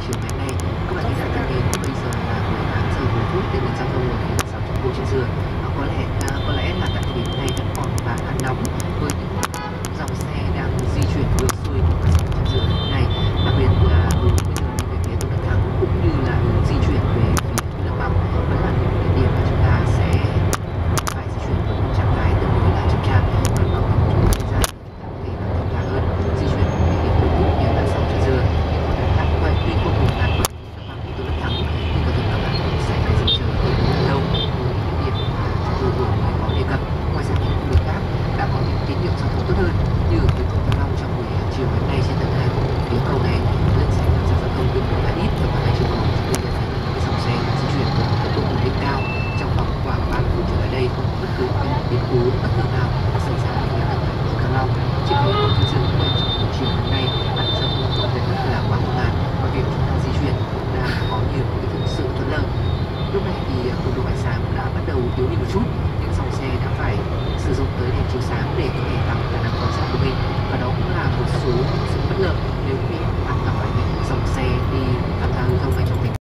chiều ngày hôm nay. Các bạn thính giả thân mến, bây giờ là 18 giờ 10 đến đến giao thông ở phía sau thành phố trên dừa. Có lẽ là tại thời điểm này vẫn còn khá là nóng với những dòng xe đang di chuyển ngược xuôi qua sông trên dừa này, đặc biệt là hướng bây giờ đi về phía Tôn Đức Thắng cũng như là hướng di chuyển về phía Thủy Lâm Bang vẫn là những địa điểm mà chúng ta sẽ phải di chuyển với một trạng thái tương đối là chậm chạp. Và bằng cách chúng ta ra thì là thông thả hơn, di chuyển với địa điểm cuối cùng như là sông trên dừa. Nhưng còn đường khác vậy, tuy không cùng ngắn bằng đi Tôn Đức Thắng, nhưng có thể các bạn cũng sẽ phải dừng chờ ở rất lâu với những điểm mà chúng tôi vừa mới có đề cập. Ngoài ra những đường khác đã có những tín hiệu giao thông tốt hơn, như ở tuyến Cầu Thăng Long trong buổi chiều ngày hôm nay trên tầng 2 của phía cầu này lần xảy ra giao thông tương đối là ít, và cả hai chiều cầu chúng tôi nhận thấy những dòng xe di chuyển với tốc độ ổn định cao trong vòng khoảng 30 phút trở lại đây, không có bất cứ những biến cố bất ngờ nào xảy ra ở phía tầng 2 của Thăng Long. Trên phía cầu Thiên Dương trong buổi chiều ngày hôm nay đang giao thông có vẻ rất là quá ngột ngạt, và việc chúng ta di chuyển cũng đang có nhiều những thực sự thuận lợi. Lúc này thì cường độ ánh sáng đã bắt đầu yếu đi một chút,